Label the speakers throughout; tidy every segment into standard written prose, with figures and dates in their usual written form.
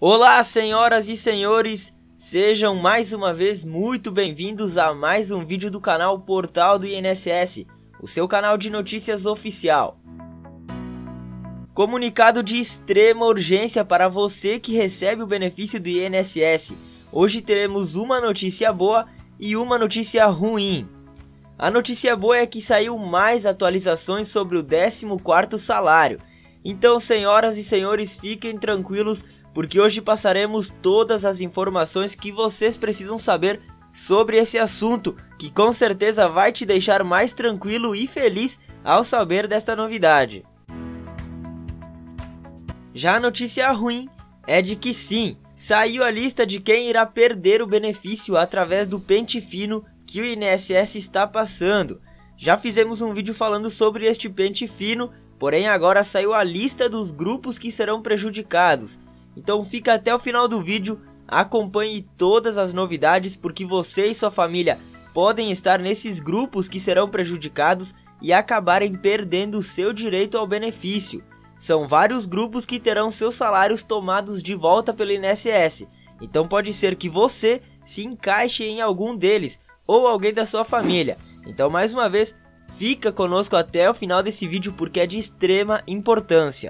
Speaker 1: Olá, senhoras e senhores, sejam mais uma vez muito bem-vindos a mais um vídeo do canal Portal do INSS, o seu canal de notícias oficial. Comunicado de extrema urgência para você que recebe o benefício do INSS. Hoje teremos uma notícia boa e uma notícia ruim. A notícia boa é que saiu mais atualizações sobre o 14º salário. Então, senhoras e senhores, fiquem tranquilos, porque hoje passaremos todas as informações que vocês precisam saber sobre esse assunto, que com certeza vai te deixar mais tranquilo e feliz ao saber desta novidade. Já a notícia ruim é de que sim, saiu a lista de quem irá perder o benefício através do pente fino que o INSS está passando. Já fizemos um vídeo falando sobre este pente fino, porém agora saiu a lista dos grupos que serão prejudicados. Então fica até o final do vídeo, acompanhe todas as novidades, porque você e sua família podem estar nesses grupos que serão prejudicados e acabarem perdendo o seu direito ao benefício. São vários grupos que terão seus salários tomados de volta pelo INSS, então pode ser que você se encaixe em algum deles ou alguém da sua família. Então, mais uma vez, fica conosco até o final desse vídeo porque é de extrema importância.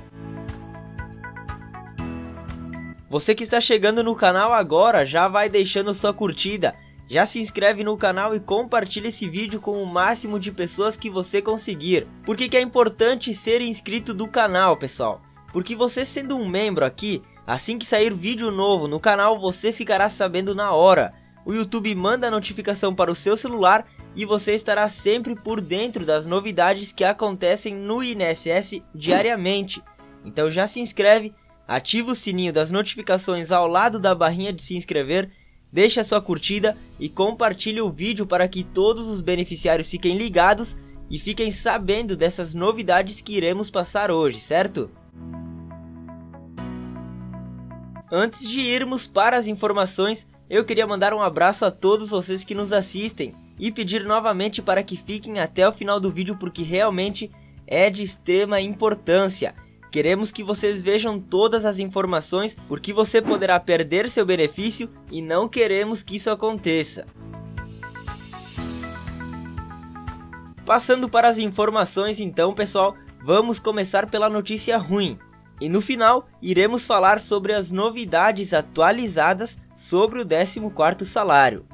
Speaker 1: Você que está chegando no canal agora, já vai deixando sua curtida, já se inscreve no canal e compartilha esse vídeo com o máximo de pessoas que você conseguir. Por que é importante ser inscrito do canal, pessoal? Porque você sendo um membro aqui, assim que sair vídeo novo no canal, você ficará sabendo na hora. O YouTube manda a notificação para o seu celular e você estará sempre por dentro das novidades que acontecem no INSS diariamente. Então já se inscreve. Ativa o sininho das notificações ao lado da barrinha de se inscrever, deixe a sua curtida e compartilhe o vídeo para que todos os beneficiários fiquem ligados e fiquem sabendo dessas novidades que iremos passar hoje, certo? Antes de irmos para as informações, eu queria mandar um abraço a todos vocês que nos assistem e pedir novamente para que fiquem até o final do vídeo porque realmente é de extrema importância. Queremos que vocês vejam todas as informações, porque você poderá perder seu benefício e não queremos que isso aconteça. Passando para as informações então, pessoal, vamos começar pela notícia ruim. E no final, iremos falar sobre as novidades atualizadas sobre o 14º salário.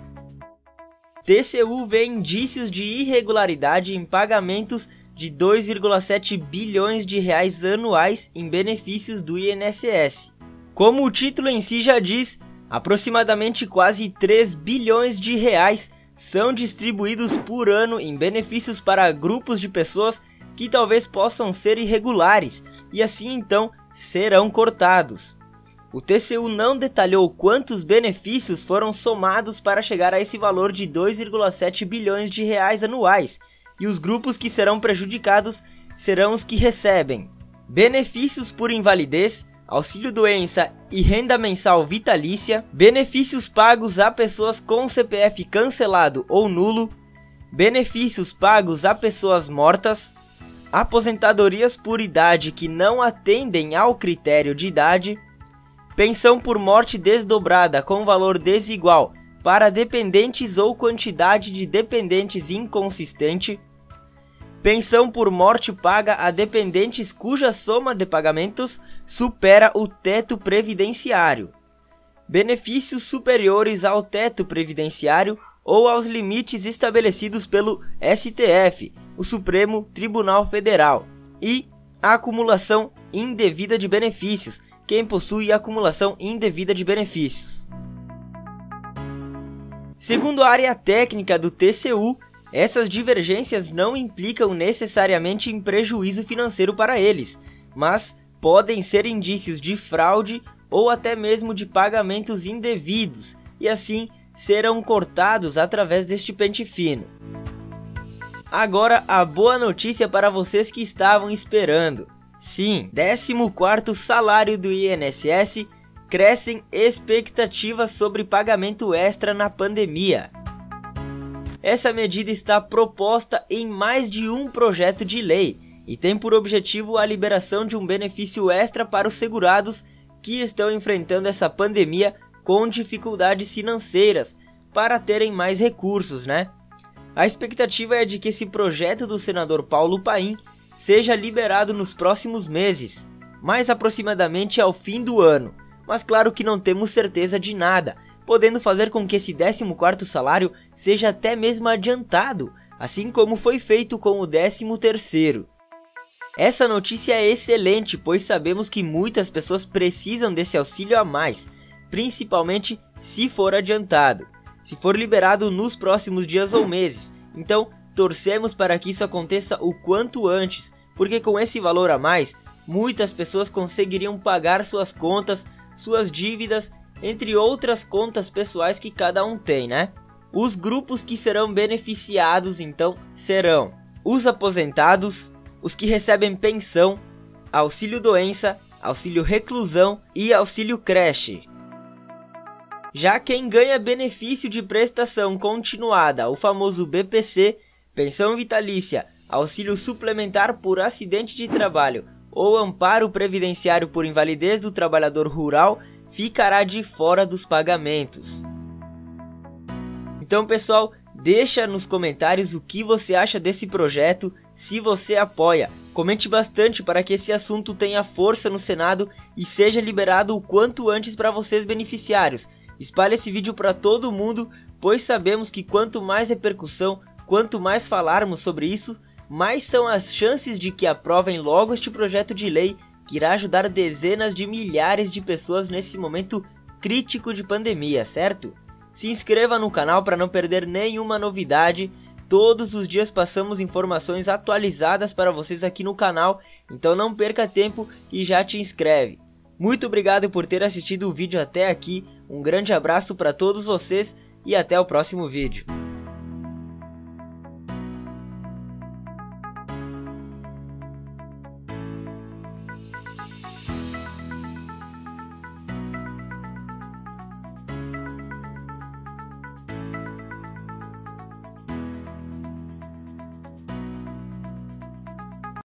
Speaker 1: TCU vê indícios de irregularidade em pagamentos de 2,7 bilhões de reais anuais em benefícios do INSS. Como o título em si já diz, aproximadamente quase 3 bilhões de reais são distribuídos por ano em benefícios para grupos de pessoas que talvez possam ser irregulares e assim então serão cortados. O TCU não detalhou quantos benefícios foram somados para chegar a esse valor de 2,7 bilhões de reais anuais. E os grupos que serão prejudicados serão os que recebem benefícios por invalidez, auxílio-doença e renda mensal vitalícia, benefícios pagos a pessoas com CPF cancelado ou nulo, benefícios pagos a pessoas mortas, aposentadorias por idade que não atendem ao critério de idade, pensão por morte desdobrada com valor desigual para dependentes ou quantidade de dependentes inconsistente, pensão por morte paga a dependentes cuja soma de pagamentos supera o teto previdenciário, benefícios superiores ao teto previdenciário ou aos limites estabelecidos pelo STF, o Supremo Tribunal Federal, e a acumulação indevida de benefícios, quem possui acumulação indevida de benefícios. Segundo a área técnica do TCU, essas divergências não implicam necessariamente em prejuízo financeiro para eles, mas podem ser indícios de fraude ou até mesmo de pagamentos indevidos, e assim serão cortados através deste pente fino. Agora a boa notícia para vocês que estavam esperando. Sim, 14º salário do INSS, crescem expectativas sobre pagamento extra na pandemia. Essa medida está proposta em mais de um projeto de lei e tem por objetivo a liberação de um benefício extra para os segurados que estão enfrentando essa pandemia com dificuldades financeiras para terem mais recursos, né? A expectativa é de que esse projeto do senador Paulo Paim seja liberado nos próximos meses, mais aproximadamente ao fim do ano, mas claro que não temos certeza de nada, podendo fazer com que esse 14º salário seja até mesmo adiantado, assim como foi feito com o 13º. Essa notícia é excelente, pois sabemos que muitas pessoas precisam desse auxílio a mais, principalmente se for adiantado, se for liberado nos próximos dias ou meses. Então, torcemos para que isso aconteça o quanto antes, porque com esse valor a mais, muitas pessoas conseguiriam pagar suas contas, suas dívidas, entre outras contas pessoais que cada um tem, né? Os grupos que serão beneficiados, então, serão os aposentados, os que recebem pensão, auxílio doença, auxílio reclusão e auxílio creche. Já quem ganha benefício de prestação continuada, o famoso BPC, pensão vitalícia, auxílio suplementar por acidente de trabalho ou amparo previdenciário por invalidez do trabalhador rural, ficará de fora dos pagamentos. Então, pessoal, deixa nos comentários o que você acha desse projeto, se você apoia. Comente bastante para que esse assunto tenha força no Senado e seja liberado o quanto antes para vocês beneficiários. Espalhe esse vídeo para todo mundo, pois sabemos que quanto mais repercussão, quanto mais falarmos sobre isso, mais são as chances de que aprovem logo este projeto de lei que irá ajudar dezenas de milhares de pessoas nesse momento crítico de pandemia, certo? Se inscreva no canal para não perder nenhuma novidade. Todos os dias passamos informações atualizadas para vocês aqui no canal, então não perca tempo e já te inscreve. Muito obrigado por ter assistido o vídeo até aqui, um grande abraço para todos vocês e até o próximo vídeo.